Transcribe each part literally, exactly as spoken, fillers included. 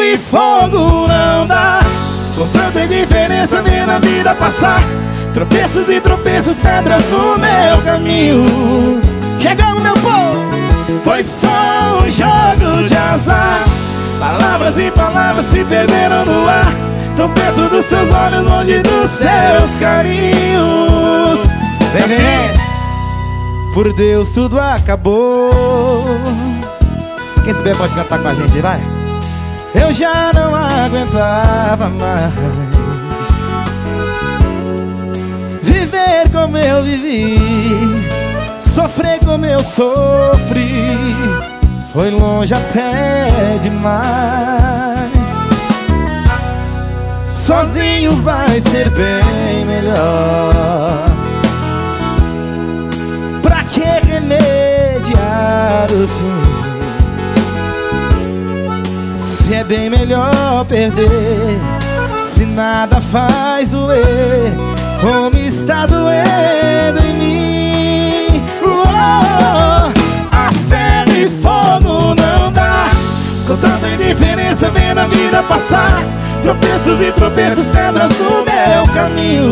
e fogo não dá. Com tanta indiferença vendo a vida passar. Tropeços e tropeços, pedras no meu caminho. Chegamos, meu povo! Foi só um jogo de azar. Palavras e palavras se perderam no ar. Tão perto dos seus olhos, longe dos seus carinhos. Vem, vem. Por Deus tudo acabou. Quem souber pode cantar com a gente, vai. Eu já não aguentava mais viver como eu vivi, sofrer como eu sofri. Foi longe até demais. Sozinho vai ser bem melhor. Pra que remediar o fim, se é bem melhor perder, se nada faz doer como está doendo em mim. Oh, a ferro e fogo não dá. Com tanta indiferença vendo a vida passar. Tropeços e tropeços, pedras no meu caminho.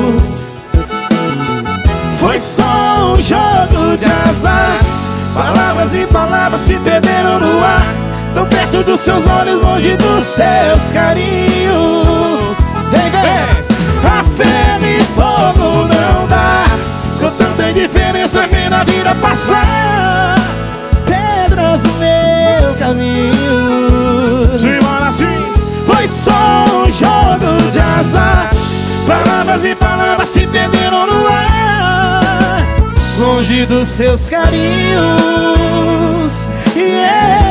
Foi só um jogo de azar. Palavras e palavras se perderam no ar. Tão perto dos seus olhos, longe dos seus carinhos. Vem, vem! A ferro e fogo não dá. Com tanta indiferença vendo a vida passar. Pedras no meu caminho. Simbora assim. Foi só um jogo de azar. Palavras e palavras se perderam no ar, longe dos seus carinhos. Yeah,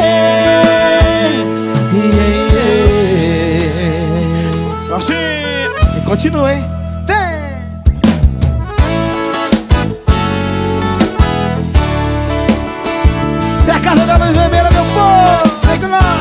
yeah, yeah. Assim. E continue, hein? Se é a casa da luz vermelha, meu povo, vem com nós.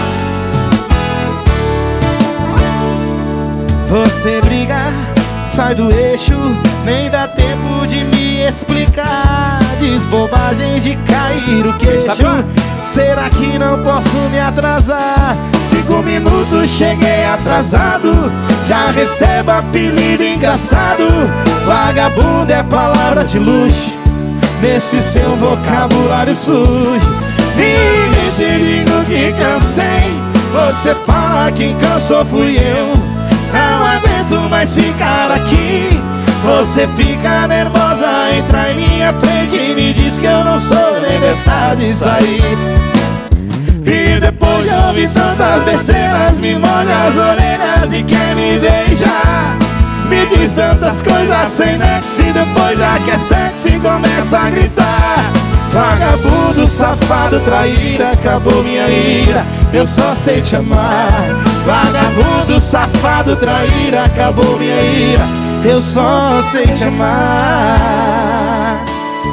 Você briga, sai do eixo, nem dá tempo de me explicar. Diz bobagens de cair o queixo. Será que não posso me atrasar? Cinco minutos cheguei atrasado, já recebo apelido engraçado. Vagabundo é palavra de luxo nesse seu vocabulário sujo. Ninguém te digo que cansei. Você fala que cansou fui eu. Não aguento mais ficar aqui. Você fica nervosa, entra em minha frente e me diz que eu não sou nem bestar de sair. E depois de ouvir tantas besteiras, me molha as orelhas e quer me beijar. Me diz tantas coisas sem nexo e depois já que é sexy começa a gritar. Vagabundo, safado, traíra, acabou minha ira, eu só sei te amar. Vagabundo, safado, traíra, acabou minha ira, eu só sei te amar.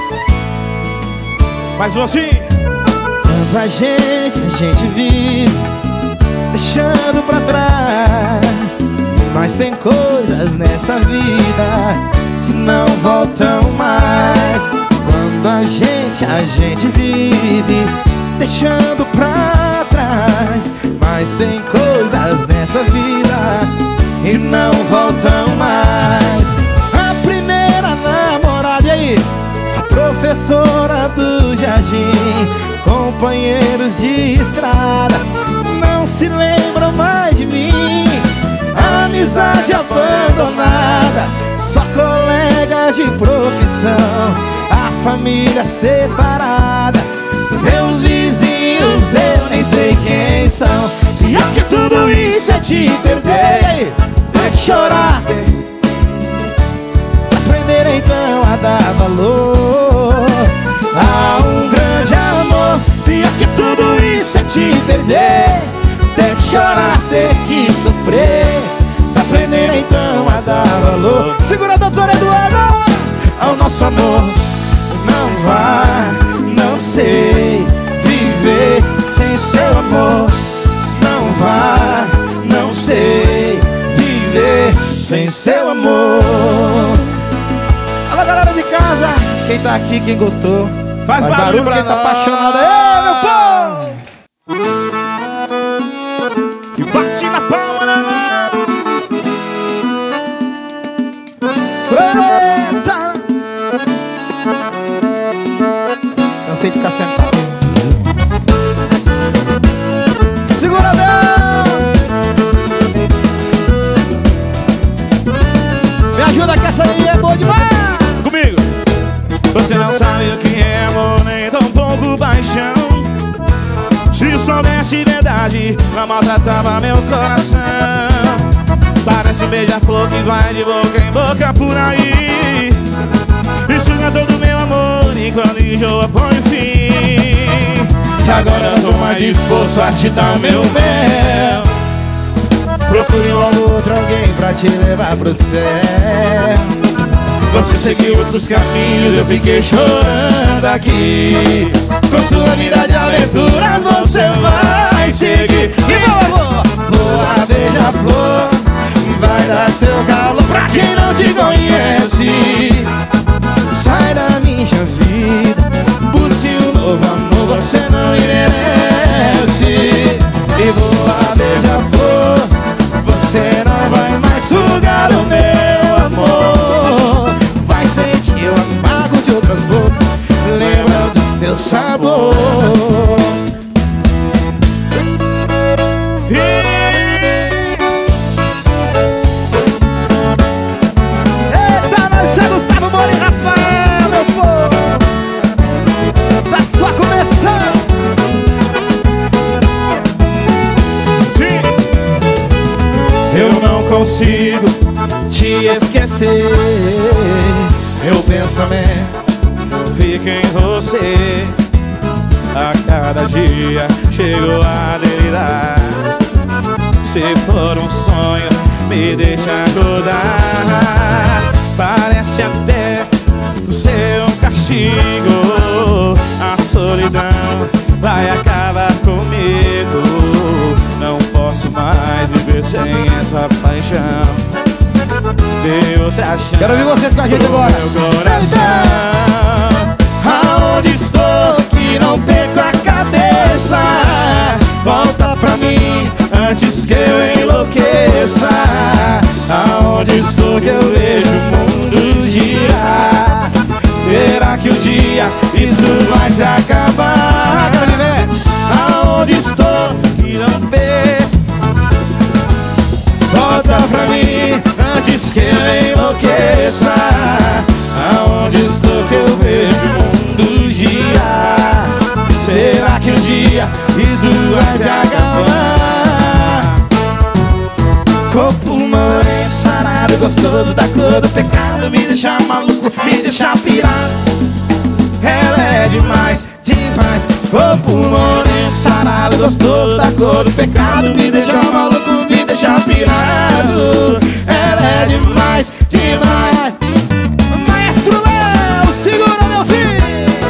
Mais um assim. Quando a gente, a gente vive deixando pra trás, mas tem coisas nessa vida que não voltam mais. Quando a gente, a gente vive deixando pra trás, mas tem coisas nessa vida que não voltam mais. A primeira namorada, e aí? A professora do jardim, companheiros de estrada, não se lembram mais de mim. Amizade abandonada, só colegas de profissão, a família separada, meus vizinhos eu nem sei quem são. Pior que tudo isso é te perder, tem que chorar, aprender então a dar valor a um grande amor. Pior que tudo isso é te perder, tem que chorar, ter que sofrer, aprender então a dar valor. Segura, doutor Eduardo, ao nosso amor. Não vai, não sei viver sem seu amor. Não vai, não sei viver sem seu amor. Alô, galera de casa, quem tá aqui, quem gostou, faz, faz barulho, barulho quem tá apaixonado. Ei, meu povo! eu soubesse verdade, não maltratava meu coração. Parece um beija-flor que vai de boca em boca por aí e suga todo meu amor e quando enjoa põe fim. Agora eu tô mais disposto a te dar meu mel. Procure um outro alguém pra te levar pro céu. Você seguiu outros caminhos, eu fiquei chorando aqui. Com sua vida de aventuras você vai seguir. E vou, voa, beija-flor, vai dar seu calor pra quem não te conhece. Sai da minha vida, busque um novo amor, você não merece. E voa, beija-flor, você não vai mais sugar o meu amor. Vai sentir o amargo de outras bocas, lembra do meu sabor. Eita, nós é Gustavo Moura e Rafael, meu povo. Tá só começando. Eu não consigo te esquecer. Meu pensamento fica em você. A cada dia chego a delirar. Se for um sonho, me deixa acordar. Parece até ser um castigo. A solidão vai acabar comigo. Não posso mais viver sem essa paixão. Dê outra chance. Quero ouvir vocês com a gente agora. Meu coração, aonde estou que não perco a cabeça? Volta pra mim antes que eu enlouqueça. Aonde estou que eu vejo o mundo girar? Será que um dia isso vai se acabar? Aonde estou que não perco? Volta pra mim antes que eu enlouqueça. Aonde estou que eu vejo o mundo girar? Será que um dia isso vai se acabar? Corpo moreno, sarado, gostoso da cor do pecado. Me deixa maluco, me deixa pirado. Ela é demais, demais. Corpo moreno, sarado, gostoso da cor do pecado. Me deixa maluco, me deixa pirado. Ela é demais, demais. Maestro Léo, segura meu filho.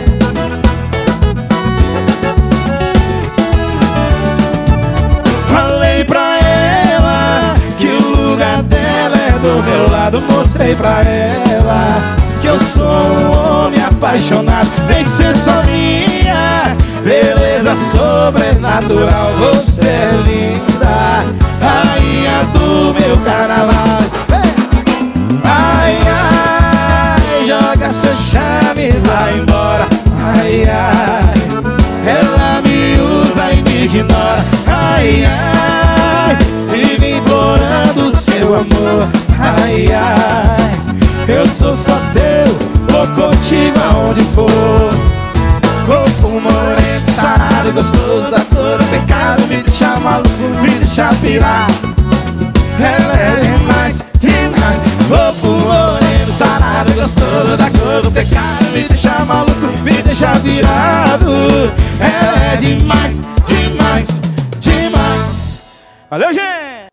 Falei pra ela que o lugar dela é do meu lado. Mostrei pra ela que eu sou um homem apaixonado. Nem ser só minha beleza sobrenatural. Você é linda, rainha do meu carnaval. Ai, ai, joga seu charme, vai embora. Ai, ai, ela me usa e me ignora. Ai, ai, vive implorando seu amor. Ai, ai, eu sou só teu, vou contigo aonde for. Corpo moreno, sarado, gostoso da cor do pecado. Me deixa maluco, me deixa pirar. Ela é demais, demais. Corpo moreno, sarado, gostoso da cor do pecado. Me deixa maluco, me deixa virado. Ela é demais, demais, demais. Valeu, gente!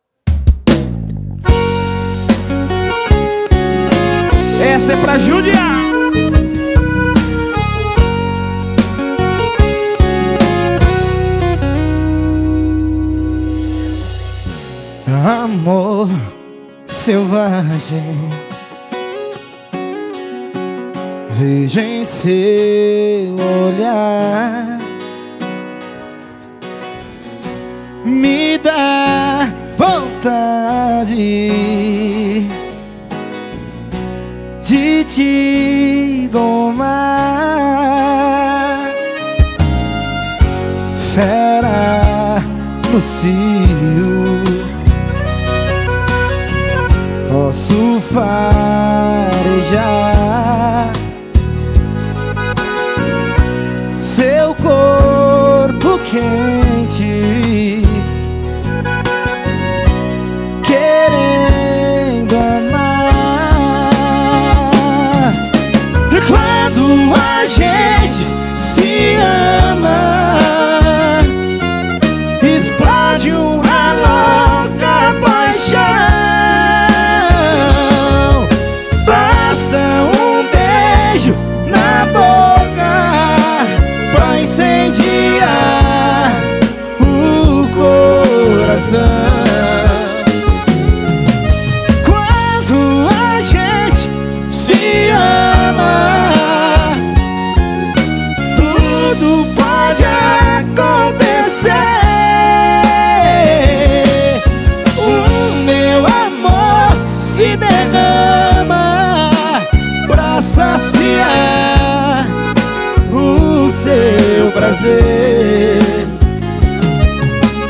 Essa é pra judiar. Amor selvagem, vejo em seu olhar, me dá vontade de te domar. Fera no cio, posso farejar seu corpo quente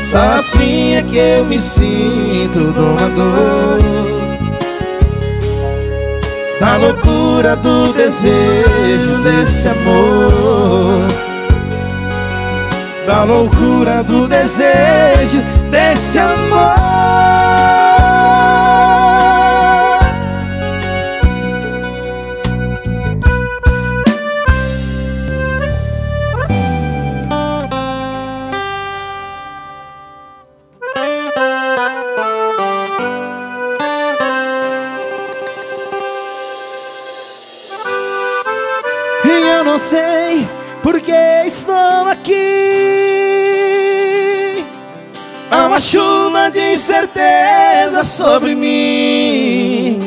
Só assim é que eu me sinto domador da loucura do desejo desse amor, da loucura do desejo desse amor. E eu não sei por que estou aqui. Há uma chuva de incerteza sobre mim.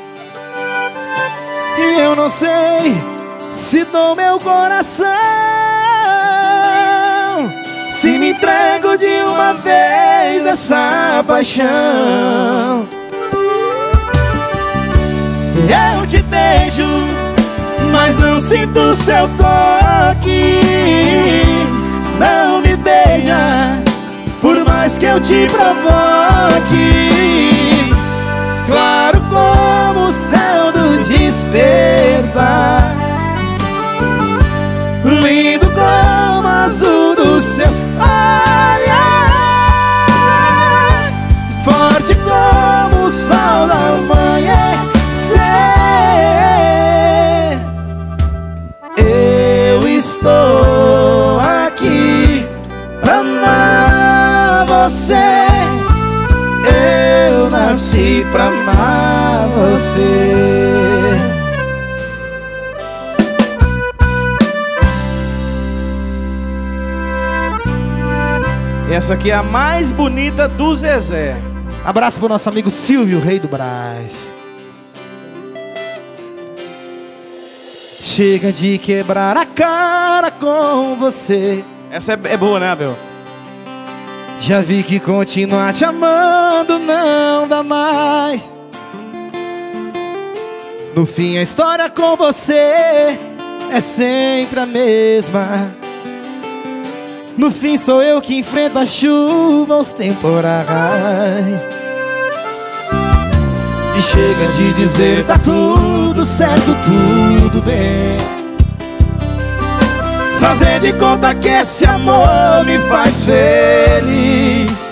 E eu não sei se dou meu coração, se me entrego de uma vez essa paixão. Eu te beijo, mas não sinto seu toque. Não me beija, por mais que eu te provoque. Claro como o céu do despertar, lindo como o azul do seu olhar, forte como o sol da amanhecer. Eu estou aqui pra amar você. Eu nasci pra amar você. Essa aqui é a mais bonita do Zezé. Abraço pro nosso amigo Silvio, rei do Brás. Chega de quebrar a cara com você. Essa é, é boa, né, Abel? Já vi que continuar te amando não dá mais. No fim a história com você é sempre a mesma. No fim sou eu que enfrento a chuva, os temporais. E chega de dizer tá tudo certo, tudo bem. Fazer de conta que esse amor me faz feliz.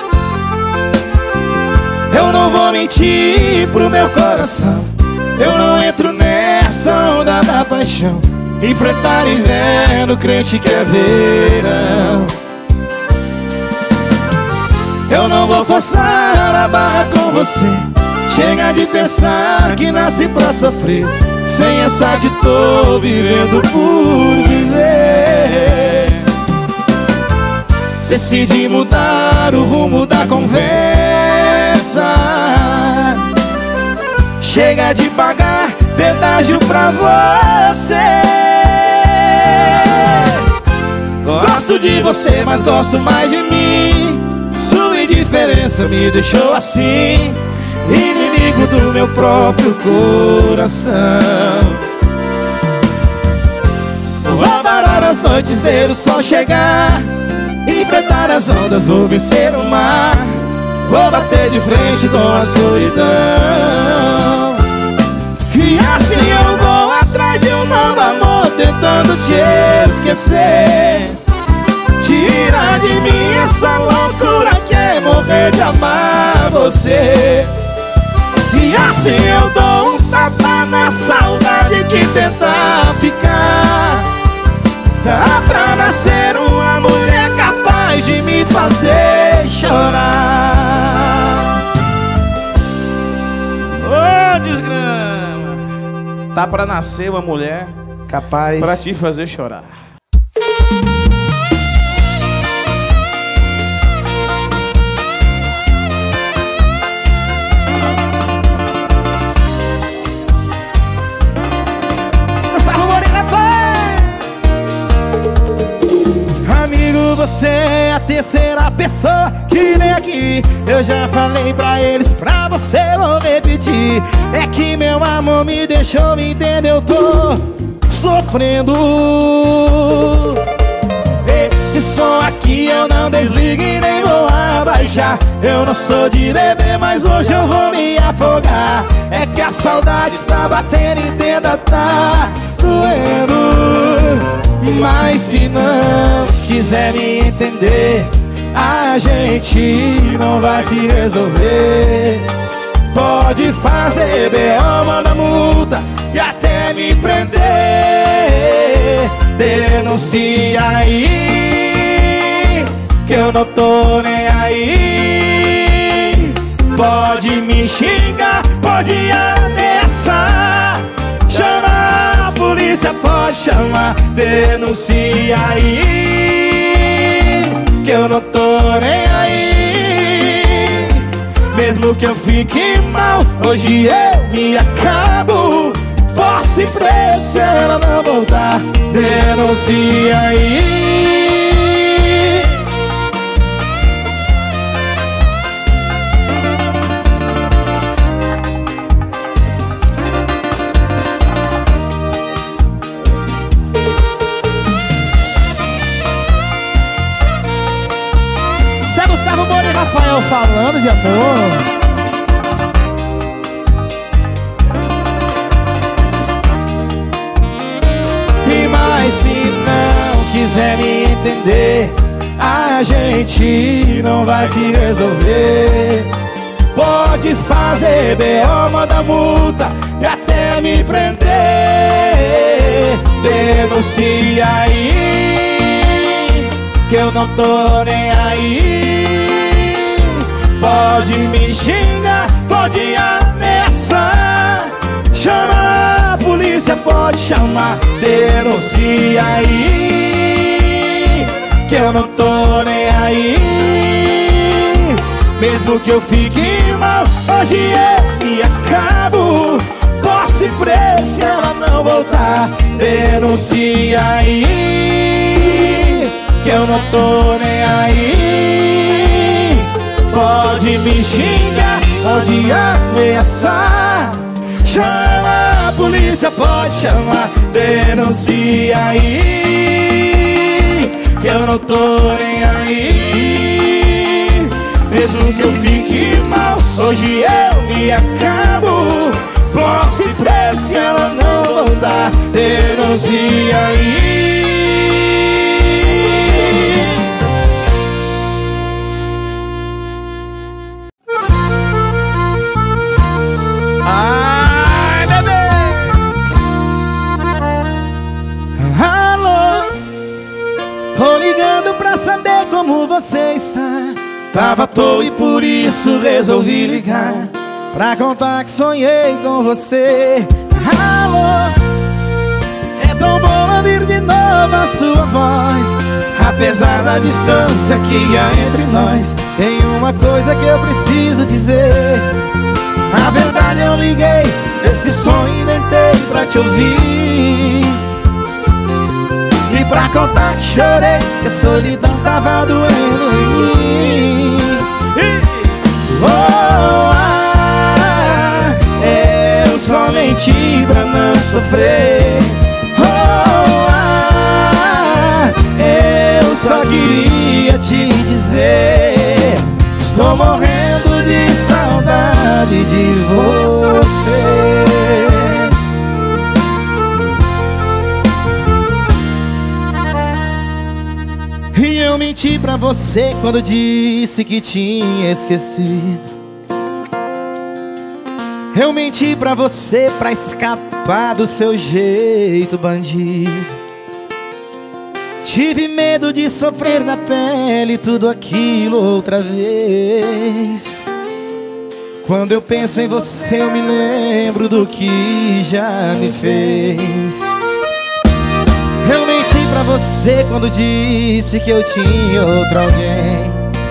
Eu não vou mentir pro meu coração, eu não entro nessa onda da paixão. Enfrentar inverno, crente que é verão. Eu não vou forçar a barra com você. Chega de pensar que nasci pra sofrer. Sem essa de tô vivendo por viver. Decidi mudar o rumo da conversa. Chega de pagar pedágio pra você. Gosto de você, mas gosto mais de mim. Sua indiferença me deixou assim, inimigo do meu próprio coração. Vou parar as noites, ver o sol chegar, enfrentar as ondas, vou vencer o mar. Vou bater de frente com a solidão. E assim eu vou atrás de um novo amor, tentando te esquecer. Tira de mim essa loucura que é morrer de amar você. E assim eu dou um tapa na saudade que tenta ficar. Dá pra nascer uma mulher capaz de me fazer chorar. Ô, desgrama! Tá pra nascer uma mulher capaz pra te fazer chorar. Amigo, você é a terceira pessoa que vem aqui. Eu já falei pra eles, pra você vou repetir. É que meu amor me deixou, me entender, eu tô sofrendo. esse som aqui eu não desligo e nem vou abaixar. Eu não sou de beber, mas hoje eu vou me afogar. É que a saudade está batendo e dentro tá doendo. Mas se não quiser me entender, a gente não vai se resolver. Pode fazer B O, manda multa e até me prender. Denuncia aí, que eu não tô nem aí. Pode me xingar, pode ameaçar, chama a polícia, pode chamar. Denuncia aí, que eu não tô nem aí. Mesmo que eu fique mal, hoje eu me acabo. Posso ir preso se ela não voltar. Denuncia aí. Zé Gustavo Moura e Rafael falando de amor. Mas se não quiser me entender, a gente não vai se resolver. Pode fazer B O, manda multa e até me prender. Denuncia aí, que eu não tô nem aí. Pode me xingar, pode ameaçar, chama a polícia, pode chamar. Denuncia aí, que eu não tô nem aí. Mesmo que eu fique mal, hoje eu me acabo. Posso ir preso se ela não voltar. Denuncia aí, que eu não tô nem aí. Pode me xingar, pode ameaçar, chama a polícia, pode chamar. Denuncia aí, que eu não tô nem aí. Mesmo que eu fique mal, hoje eu me acabo. Posso ir preso se ela não voltar. Denuncia aí. Como você está? Tava à toa e por isso resolvi ligar pra contar que sonhei com você. Alô, é tão bom ouvir de novo a sua voz. Apesar da distância que há entre nós, tem uma coisa que eu preciso dizer. Na verdade eu liguei, esse som inventei pra te ouvir e pra contar que chorei, que a solidão tava doendo em mim. Oh, ah, eu só menti pra não sofrer. Oh, ah, eu só queria te dizer, estou morrendo de saudade de você. E eu menti pra você quando disse que tinha esquecido. Eu menti pra você pra escapar do seu jeito bandido. Tive medo de sofrer na pele tudo aquilo outra vez. Quando eu penso em você eu me lembro do que já me fez. Eu menti pra você quando disse que eu tinha outro alguém.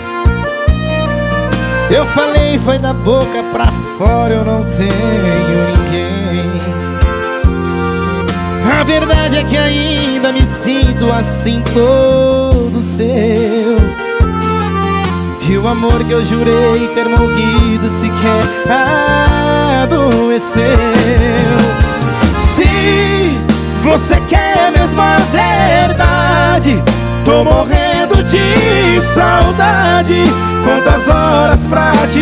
Eu falei foi da boca pra fora, eu não tenho ninguém. A verdade é que ainda me sinto assim todo seu. E o amor que eu jurei ter morrido sequer adoeceu. Se você quer mesmo a verdade, Tô morrendo de saudade, quantas horas pra te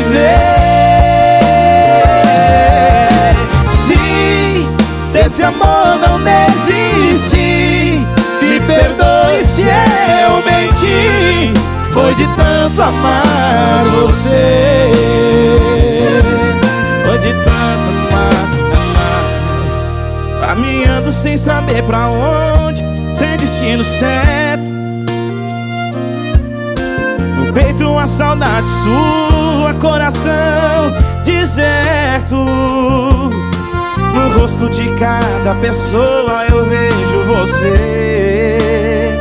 ver. Se desse amor não desisti, me perdoe se eu menti, foi de tanto amar você. Foi de tanto amar, amar. Caminhando sem saber pra onde, sem destino certo. No peito a saudade sua, coração deserto. No rosto de cada pessoa eu vejo você.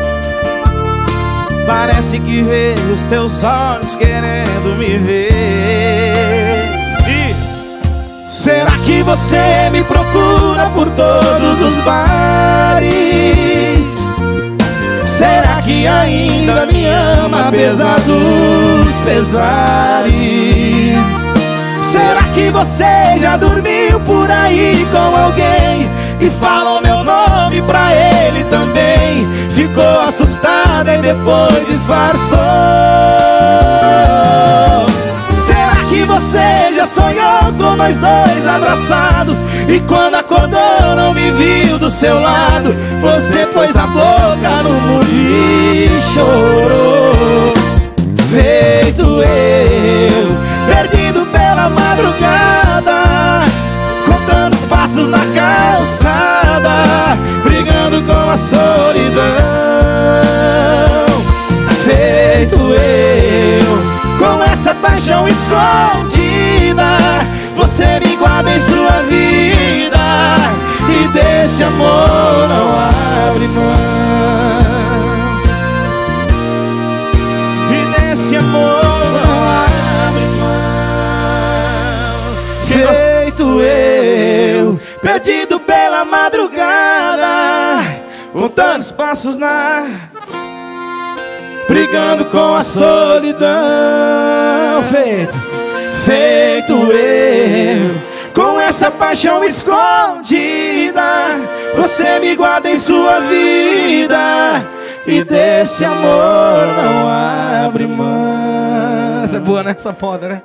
Parece que vejo os teus olhos querendo me ver. E será que você me procura por todos os bares? Será que ainda me ama apesar dos pesares? Será que você já dormiu por aí com alguém e falou meu nome pra ele também? Ficou assustada e depois disfarçou. Será que você já sonhou com nós dois abraçados e quando acordou não me viu do seu lado? Você pôs a boca no mundo e chorou. Feito eu, perdido pela madrugada, contando os passos na calçada, brigando com a solidão. Feito eu, com essa paixão escondida, você me guarda em sua vida e desse amor não abre mão. E desse amor não abre mão. Feito eu, perdido pela madrugada, contando os passos na... brigando com a solidão. Feito, feito eu, com essa paixão escondida, você me guarda em sua vida e desse amor não abre mão. Essa é boa, né? Essa foda, né?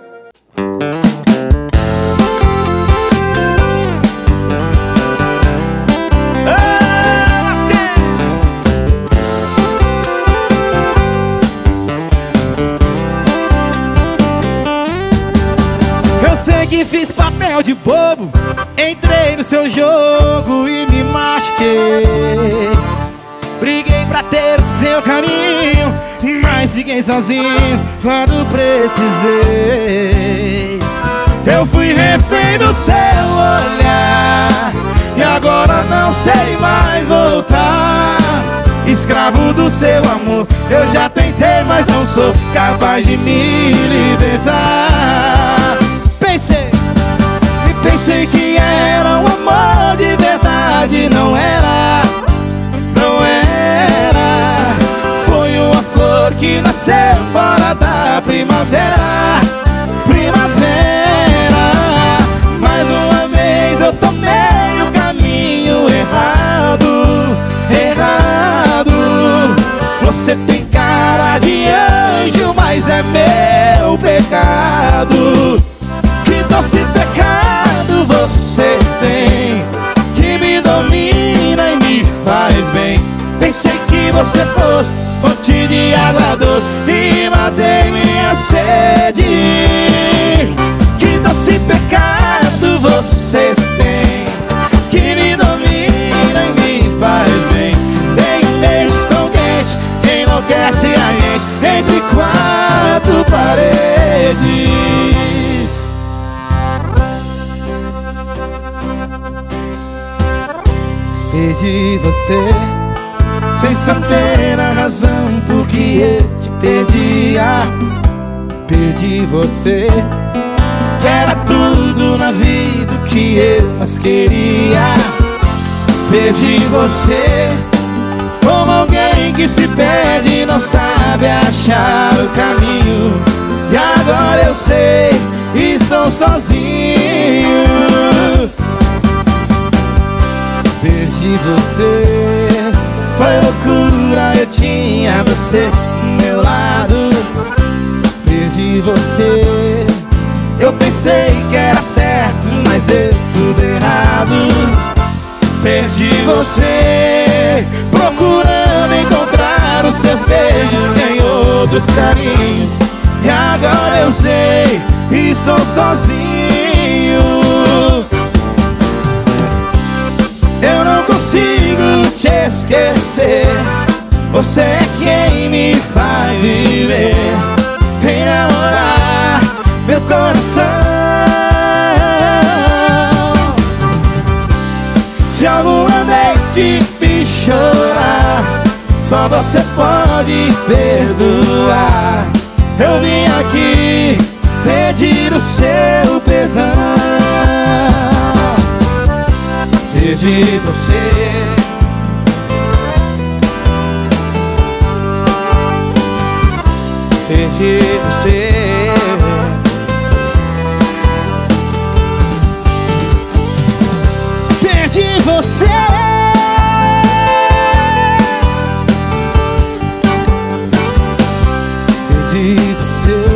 Que fiz papel de bobo, entrei no seu jogo e me machuquei. Briguei pra ter o seu carinho, mas fiquei sozinho quando precisei. Eu fui refém do seu olhar e agora não sei mais voltar. Escravo do seu amor, eu já tentei, mas não sou capaz de me libertar. Pensei, e pensei que era um amor de verdade. Não era, não era. Foi uma flor que nasceu fora da primavera. Primavera. Mais uma vez eu tomei o caminho errado. Errado. Você tem cara de anjo, mas é meu pecado. Doce pecado você tem, que me domina e me faz bem. Pensei que você fosse fonte de água doce e matei minha sede. Que doce pecado você tem, que me domina e me faz bem. Tem beijos tão quentes que enlouquece a gente entre quatro paredes. Perdi você sem saber a razão por que eu te perdia. Perdi você, que era tudo na vida que eu mais queria. Perdi você como alguém que se perde e não sabe achar o caminho. E agora eu sei, estou sozinho. Perdi você Foi loucura, eu tinha você do meu lado. Perdi você. Eu pensei que era certo, mas deu tudo errado. Perdi você, procurando encontrar os seus beijos em outros carinhos. E agora eu sei, estou sozinho. Eu não consigo te esquecer. Você é quem me faz viver. Vem namorar meu coração. Se alguma vez te fiz chorar, só você pode perdoar. Eu vim aqui pedir o seu perdão. Perdi você. Perdi você. Perdi você. Perdi você.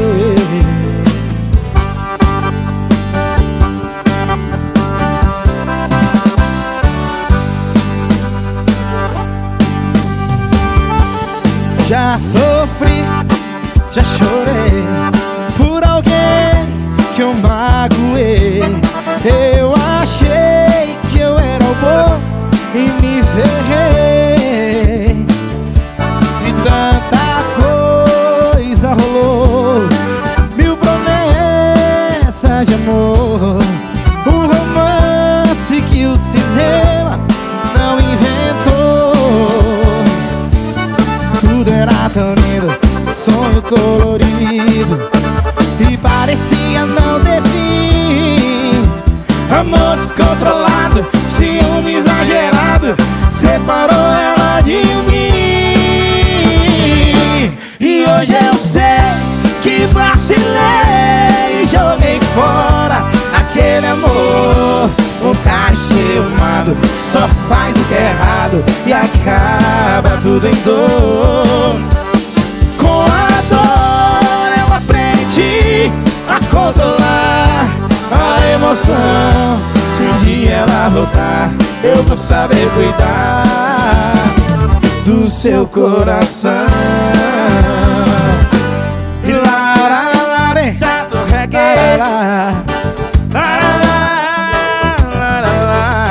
Já sofri, já chorei por alguém que eu magoei. Eu achei que eu era o bom e me ferrei. E tanta coisa rolou, mil promessas de amor, um romance que o cinema não inventou. Tudo era tão lindo, sonho colorido, e parecia não ter fim. Amor descontrolado, ciúme exagerado, separou ela de mim. E hoje eu sei que vacilei e joguei fora aquele amor. Um cara ciumado só faz o que é errado e acaba tudo em dor. Com a dor eu aprendi a controlar a emoção. Se um dia ela voltar, eu vou saber cuidar do seu coração. E lá, lá, lá, vem, já do reggae. Lá, lá, lá, lá,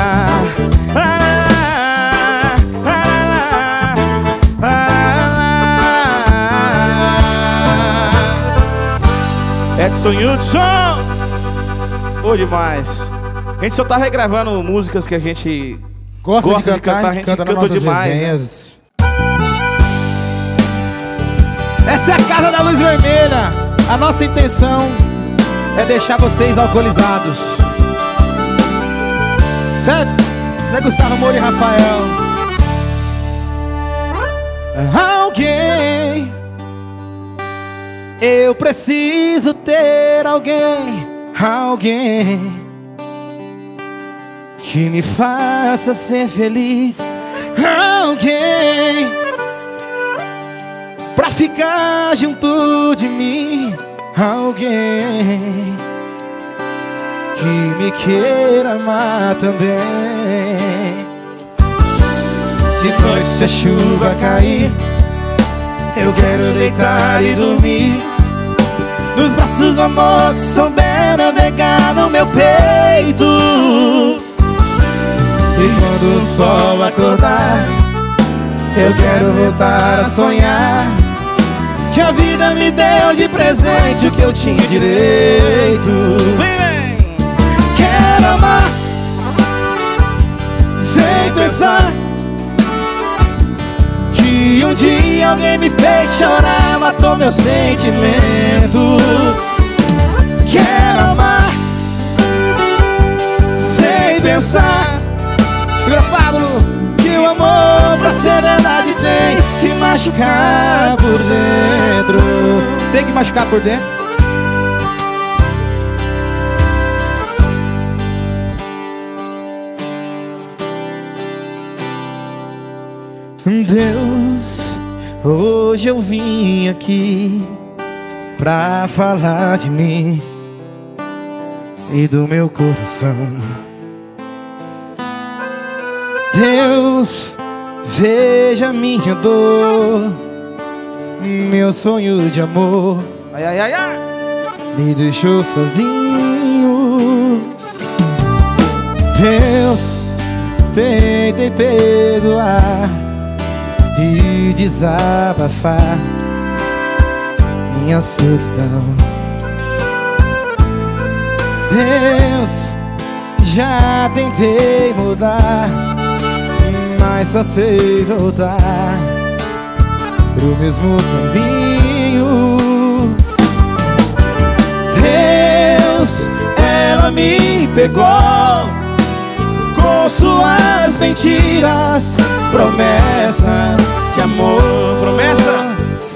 Edson Hudson, bom demais. A gente só tá regravando músicas que a gente gosta, gosta de cantar, de cantar, a gente canta cantou demais, né? Essa é a Casa da Luz Vermelha. A nossa intenção é deixar vocês alcoolizados, certo? Zé Gustavo Moura e Rafael. Alguém, eu preciso ter alguém, alguém que me faça ser feliz. Alguém pra ficar junto de mim. Alguém que me queira amar também. De noite se a chuva cair, eu quero deitar e dormir nos braços do amor que souber navegar no meu peito. E quando o sol acordar, eu quero voltar a sonhar que a vida me deu de presente o que eu tinha direito. Quero amar sem pensar que um dia alguém me fez chorar, matou meu sentimento. Quero amar sem pensar, Pablo, que o amor pra ser verdade tem que machucar por dentro. Tem que machucar por dentro. Deus, hoje eu vim aqui pra falar de mim e do meu coração. Deus, veja minha dor, meu sonho de amor, ai, ai, ai, ai, me deixou sozinho. Deus, tentei perdoar e desabafar minha solidão. Deus, já tentei mudar, mas só sei voltar pro mesmo caminho. Deus, ela me pegou com suas mentiras, promessas de amor. Promessa.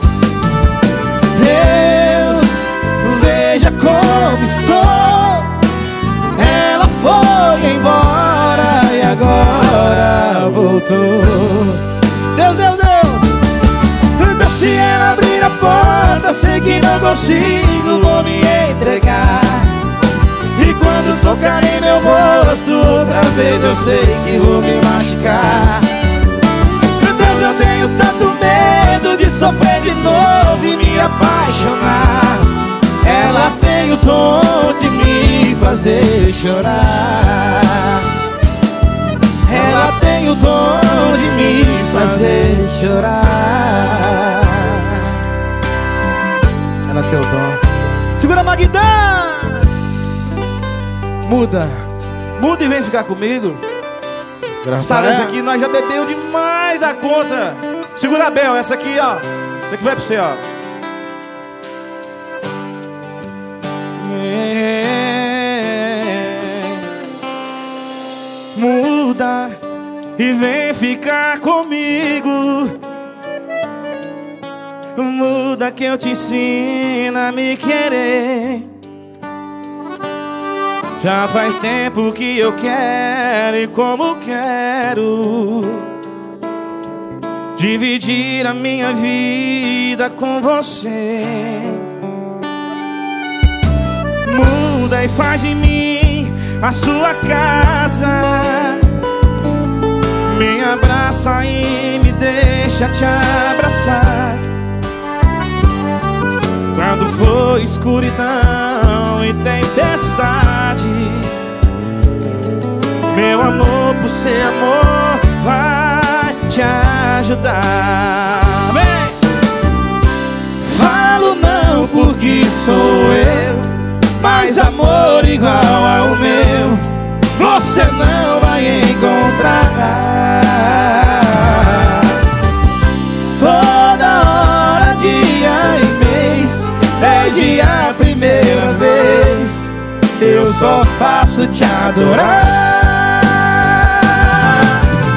Deus, veja como estou. Ela foi embora e agora voltou. Deus, Deus, Deus. Então se ela abrir a porta, sei que não consigo, vou me entregar. E quando tocar em meu rosto outra vez, eu sei que vou me machucar. Meu Deus, eu tenho tanto medo de sofrer de novo e me apaixonar. Ela tem o dom de me fazer chorar. Ela tem o dom de me fazer chorar. Ela tem o dom. Segura, Magda! Muda, muda e vem ficar comigo. Essa essa aqui nós já bebeu demais da conta. Segura a Bel, essa aqui, ó. Essa aqui vai pra você, ó. Muda e vem ficar comigo. Muda que eu te ensino a me querer. Já faz tempo que eu quero e como quero dividir a minha vida com você. Muda e faz de mim a sua casa. Me abraça e me deixa te abraçar. Quando for escuridão e tempestade, meu amor por ser amor vai te ajudar. Vem! Falo não porque sou eu, mas amor igual ao meu você não vai encontrar. Toda hora, dia e mês, desde a primeira vez, eu só faço te adorar.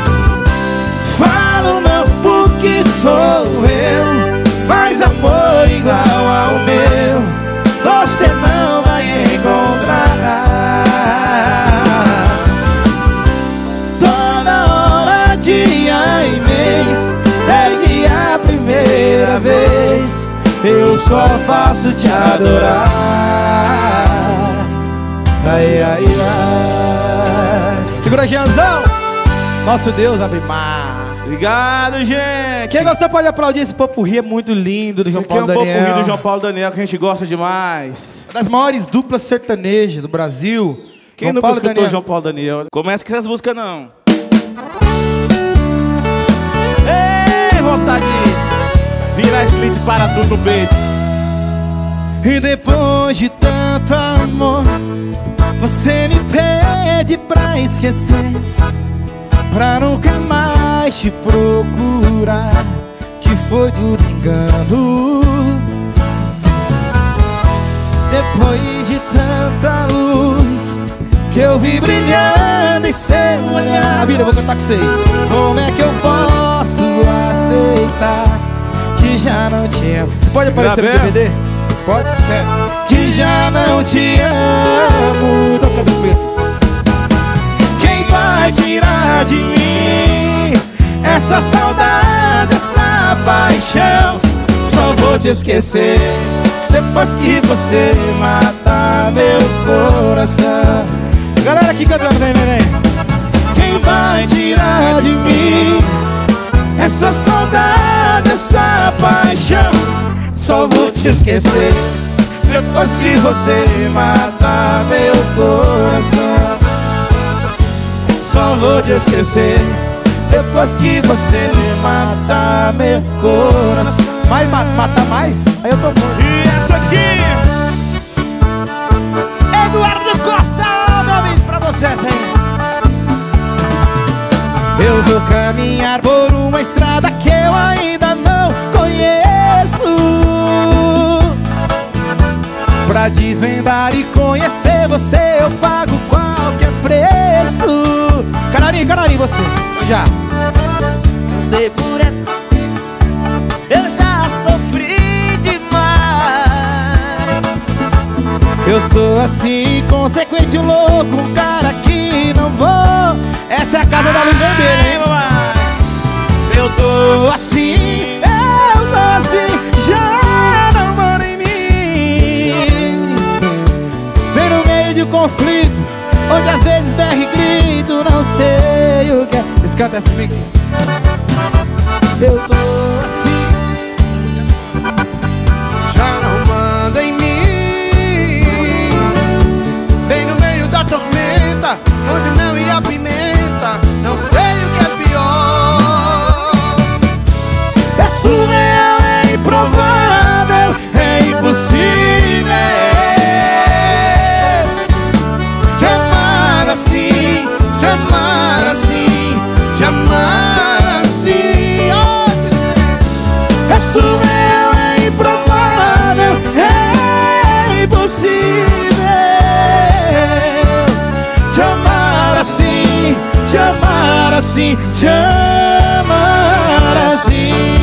Falo não porque sou eu, mas amor igual ao meu você não vai encontrar. Toda hora, dia e mês, desde a primeira vez, eu só faço te adorar. Ai, ai, ai. Segura, Gianzão. Nosso Deus abre mar. Obrigado, gente. Quem gostou pode aplaudir. Esse popurrí é muito lindo do João Paulo Daniel. Esse aqui é um popurrí do João Paulo Daniel que a gente gosta demais. Uma das maiores duplas sertanejas do Brasil. Quem nunca escutou o João Paulo Daniel? Começa com essas músicas não. Ei, vontade de virar esse lead para tudo no peito. E depois de tanto amor, você me pede pra esquecer, pra nunca mais te procurar, que foi tudo engano. Depois de tanta luz que eu vi brilhando em seu olhar, vira, eu vou cantar com você. Como é que eu posso aceitar que já não te amo? Você pode aparecer no D V D? Pode? Sério. Que já não te amo. Tô cantando. Quem vai tirar de mim essa saudade, essa paixão. Só vou te esquecer depois que você matar meu coração. Galera aqui cantando, vem, vem, vem. Quem vai tirar de mim essa saudade, essa paixão? Só vou te esquecer depois que você matar meu coração. Só vou te esquecer depois que você me matar meu coração. Mais, ma matar mais? Aí eu tô morto. E essa aqui, Eduardo Costa, meu amigo, pra você essa aí. Eu vou caminhar por uma estrada que eu ainda não conheço, pra desvendar e conhecer você eu pago qualquer preço. Canarinho, Canarinho, você, já. Dei por essa, eu já sofri demais. Eu sou assim, consequente, um louco, um cara que não vou. Essa é a casa da luz vermelha, hein, mamãe? Eu tô assim, eu tô assim, já não moro em mim. Bem no meio de um conflito, onde às vezes berro e grito, não sei o que é. Eles cantam essa comigo. Eu tô assim, já não manda em mim. Bem no meio da tormenta, onde o mel e a pimenta, não sei o que é pior. é surreal, é improvável, é impossível Te amar assim, te amar assim, te amar assim. Oh, É surreal, é improvável, é impossível te amar assim, te amar assim, te amar assim.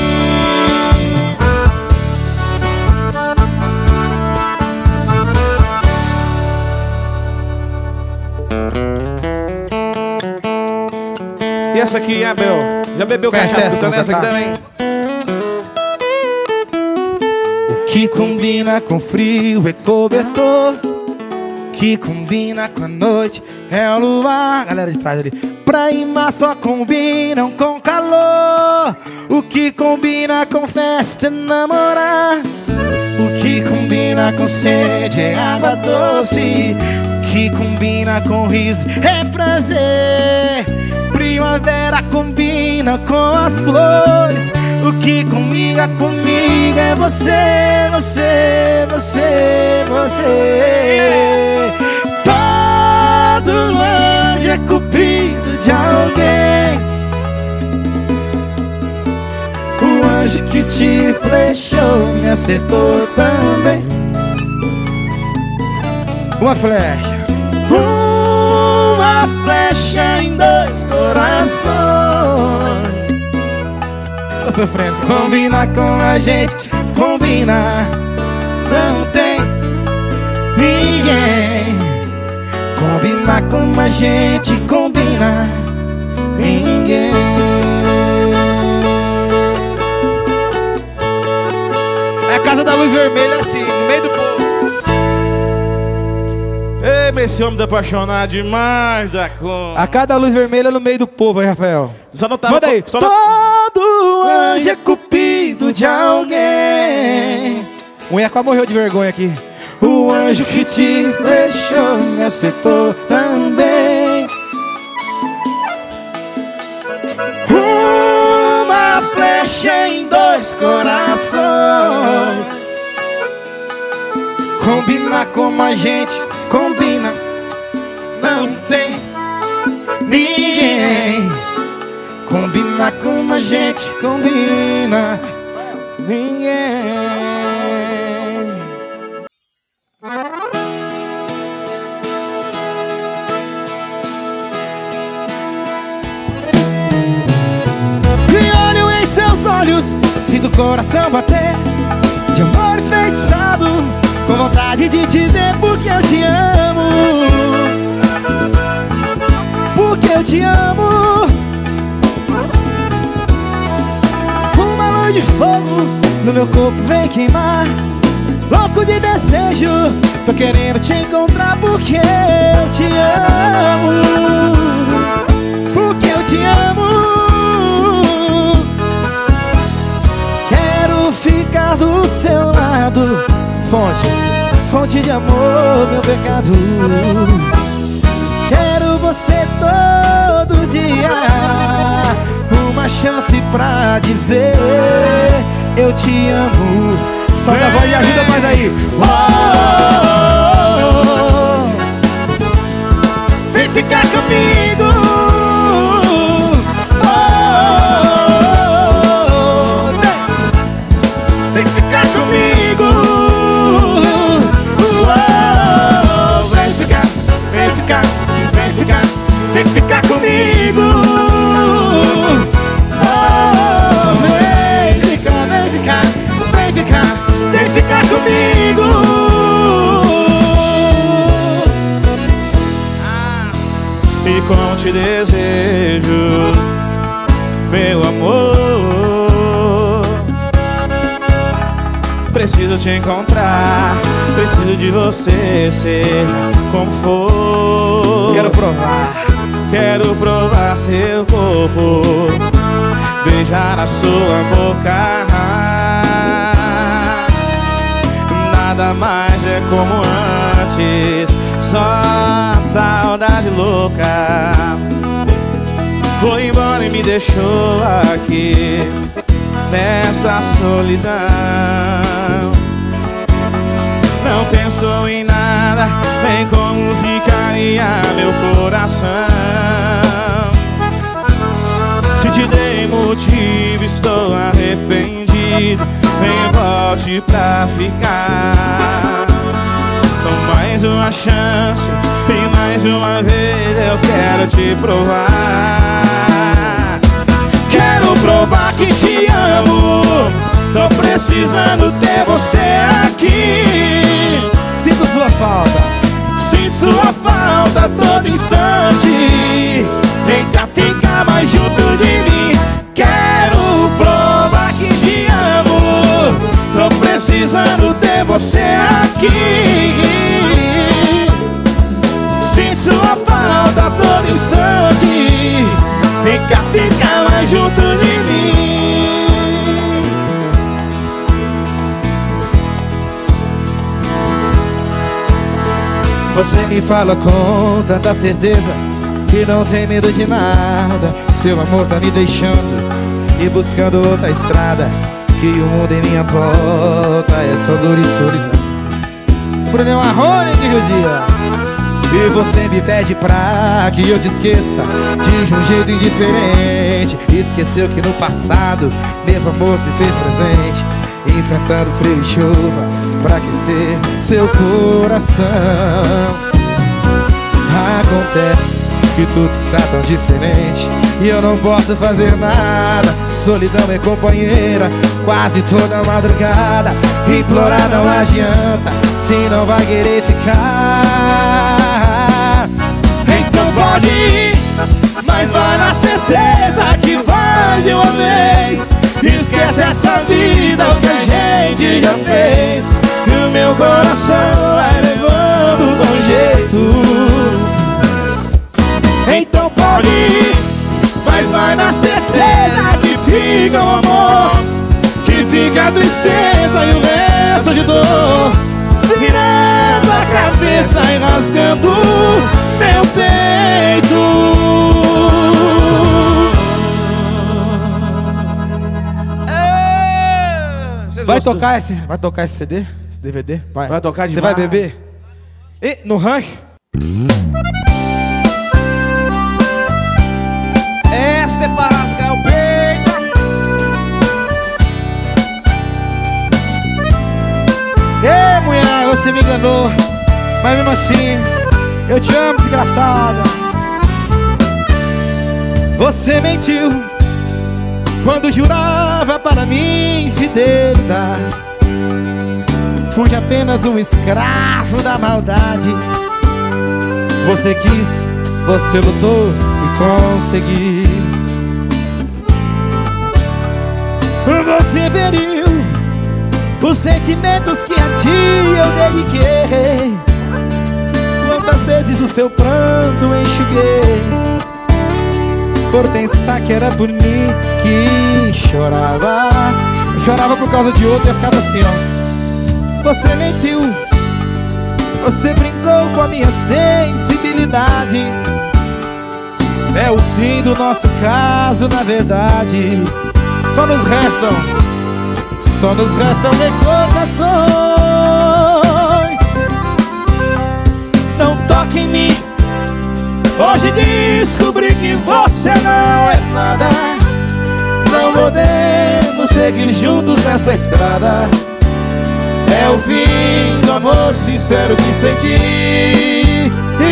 E essa aqui, é, Bel? Já bebeu Conhece cachaça essa? escutando essa aqui também? o que combina com frio é cobertor, o que combina com a noite é o luar. Galera de trás ali. Pra rimar só combinam com calor, o que combina com festa é namorar, o que combina com sede é água doce, o que combina com riso é prazer. Primavera combina com as flores, o que combina comigo é você, você, você, você. Todo anjo é cupido de alguém, o anjo que te flechou me acertou também. Uma flecha, uma flecha em dois corações. Tô sofrendo. Combina com a gente, combina, não tem ninguém. Combina com a gente, combina, ninguém. É a casa da luz vermelha assim, no meio do povo. Ei, mas esse homem tá apaixonado demais da conta. A casa da luz vermelha no meio do povo aí, Rafael. Só não tava. Manda aí. Só não... Todo anjo é cupido de alguém. O Iaquá morreu de vergonha aqui. O anjo que te deixou me acertou também. Uma flecha em dois corações. Combina como a gente combina, não tem ninguém. Combina como a gente combina, ninguém. E olho em seus olhos, sinto o coração bater, de amor enfeitiçado, com vontade de te ver porque eu te amo. Porque eu te amo. de fogo no meu corpo vem queimar. Louco de desejo, tô querendo te encontrar porque eu te amo. Porque eu te amo. Quero ficar do seu lado. Fonte, fonte de amor, meu pecado. Quero você todo dia. Uma chance pra dizer eu te amo. Solta a voz e ajuda mais aí. Oh, oh, oh. Vem ficar comigo. Oh, oh, oh. Vem ficar comigo. Oh, vem ficar, vem ficar, vem ficar, vem ficar comigo. Oh, vem ficar, vem ficar, vem ficar. Vem ficar comigo. ah. E como te desejo, meu amor. Preciso te encontrar, preciso de você, seja como for. Quero provar, quero provar seu corpo, beijar a sua boca. Nada mais é como antes, só a saudade louca. Foi embora e me deixou aqui nessa solidão. Não pensou em nada, nem como ficaria meu coração. Se te dei motivo, estou arrependido. Vem, volte pra ficar. Só mais uma chance e mais uma vez eu quero te provar. Quero provar que te amo. Tô precisando ter você aqui. sinto sua falta, sinto sua falta a todo instante. Vem cá ficar mais junto de mim. Quero provar que te amo. Tô precisando ter você aqui. Sinto sua falta a todo instante. Vem cá ficar mais junto de mim. você me fala com tanta certeza que não tem medo de nada. Seu amor tá me deixando e buscando outra estrada. Que o mundo em minha volta é só dor e solidão. Bruno Marrone que o dia. E você me pede pra que eu te esqueça de um jeito indiferente. Esqueceu que no passado meu amor se fez presente, enfrentando frio e chuva pra aquecer seu coração. Acontece que tudo está tão diferente e eu não posso fazer nada. Solidão é companheira quase toda madrugada. Implorar não adianta se não vai querer ficar. Então pode ir, mas vai na certeza que vai de uma vez. Esquece essa vida, o que a gente já fez. E o meu coração vai levando com jeito. Então pode ir, mas vai na certeza que fica o amor, que fica a tristeza e o resto de dor, virando a cabeça e rasgando meu peito. Vai tocar esse, vai tocar esse C D, esse D V D? Vai, vai tocar de Você vai beber? E no rancho? Essa é pra rasgar o peito. Ei, mulher, você me enganou, mas mesmo assim eu te amo, desgraçada. Você mentiu quando jurava para mim fidelidade. Fui apenas um escravo da maldade. Você quis, você lutou e conseguiu. você feriu os sentimentos que a ti eu dediquei. Quantas vezes o seu pranto enxuguei, por pensar que era por mim que chorava. Chorava por causa de outro e eu ficava assim, ó. Você mentiu, você brincou com a minha sensibilidade. É o fim do nosso caso, na verdade. Só nos restam, só nos restam recordações. Não toque em mim, hoje descobri que você não é nada. Não podemos seguir juntos nessa estrada. É o fim do amor sincero que senti.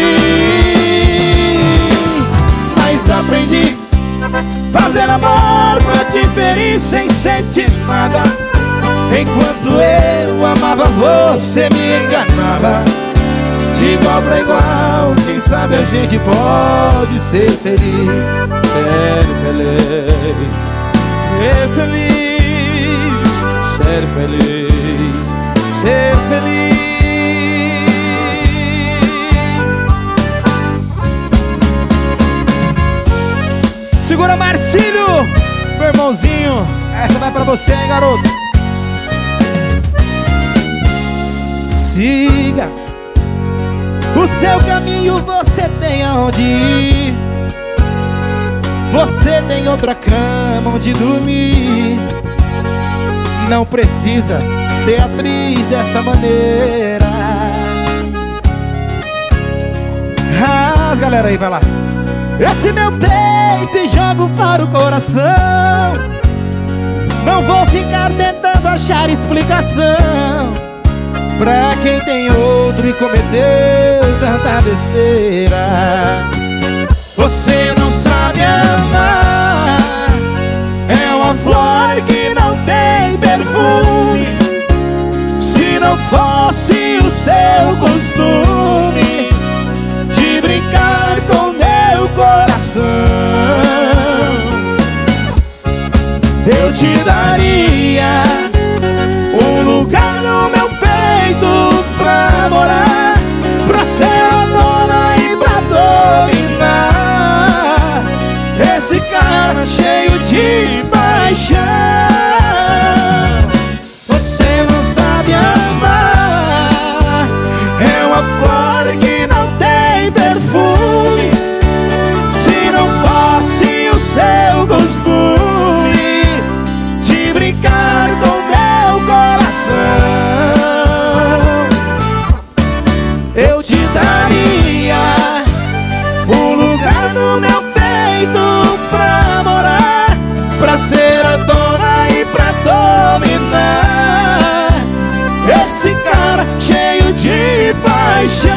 Mas aprendi fazer amor pra te ferir sem sentir nada. Enquanto eu amava, você me enganava. De igual pra igual, quem sabe a gente pode ser feliz. Ser feliz, ser feliz, ser feliz, ser feliz. Segura, Marcílio, meu irmãozinho. Essa vai pra você, hein, garoto. Siga o seu caminho, você tem aonde ir. Você tem outra cama onde dormir. Não precisa ser atriz dessa maneira. Ah, galera aí, vai lá. Esse meu peito e jogo fora o coração. Não vou ficar tentando achar explicação pra quem tem outro e cometeu tanta besteira. Você não sabe amar, é uma flor que não tem perfume. Se não fosse o seu costume de brincar com meu coração, eu te daria um lugar no meu peito pra morar, pra ser a dona e pra dominar esse cara cheio de paixão. Você não sabe amar, é uma flor que não tem perfume. Se não fosse o seu costume de brincar com meu coração, eu te daria um lugar no meu peito pra morar, pra ser a dona e pra dominar esse cara cheio de paixão.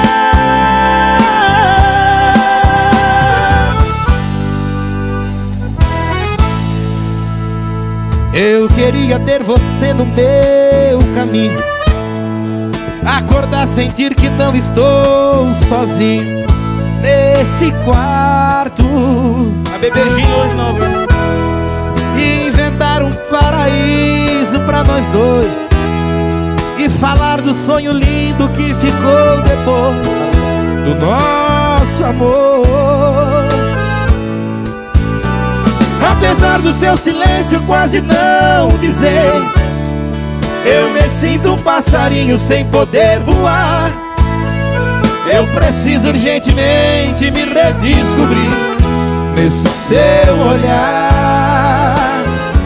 Eu queria ter você no meu caminho, acordar, sentir que não estou sozinho nesse quarto. A bebejinha hoje não, viu? E inventar um paraíso pra nós dois e falar do sonho lindo que ficou depois do nosso amor. Apesar do seu silêncio quase não dizer, eu me sinto um passarinho sem poder voar. Eu preciso urgentemente me redescobrir nesse seu olhar.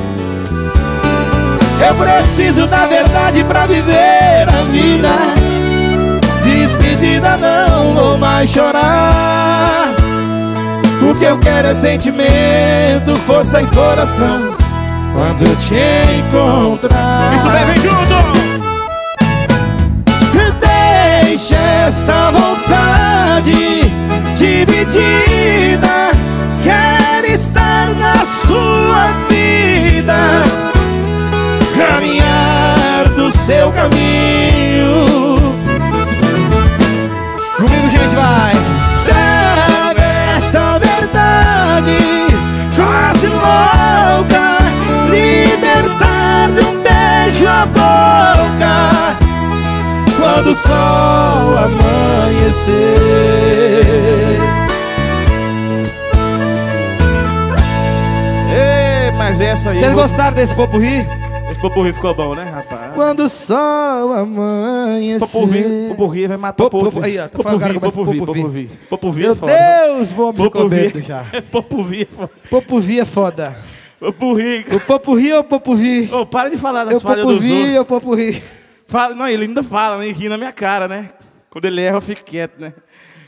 Eu preciso da verdade pra viver a vida. Despedida, não vou mais chorar. O que eu quero é sentimento, força e coração quando eu te encontrar. Isso bem, vem junto! Deixa essa vontade dividida. Quero estar na sua vida, caminhar do seu caminho. Comigo, gente, vai! Traga essa verdade quase louca, libertar quando o sol amanhecer. Ei, mas essa aí... Vocês gostaram desse popurrí? Esse popurrí ficou bom, né, rapaz? Quando o sol amanhecer. Popurrí, popurrí vai matar o povo. Aí, ó, tá popurrí, falando popurrí, popurrí. popurrí. Popurrí é Meu foda. Deus, vou me com medo já. Popurrí é foda. Popurrí é foda. Popurrí. O popurrí ou o popurrí? Ô, para de falar das Eu falhas dos popurrí outros. ou popurrí? Fala, não, ele ainda fala, né? Ri na minha cara, né? Quando ele erra, eu fico quieto, né?